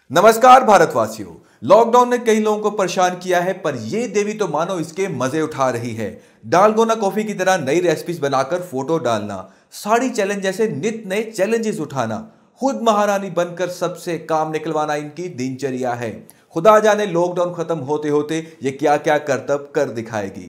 नमस्कार भारतवासियों। लॉकडाउन ने कई लोगों को परेशान किया है, पर ये देवी तो मानो इसके मजे उठा रही है। डालगोना कॉफी की तरह नई रेसिपीज बनाकर फोटो डालना, साड़ी चैलेंज जैसे नित नए चैलेंजेस उठाना, खुद महारानी बनकर सबसे काम निकलवाना इनकी दिनचर्या है। खुदा जाने लॉकडाउन खत्म होते होते ये क्या क्या करतब कर दिखाएगी।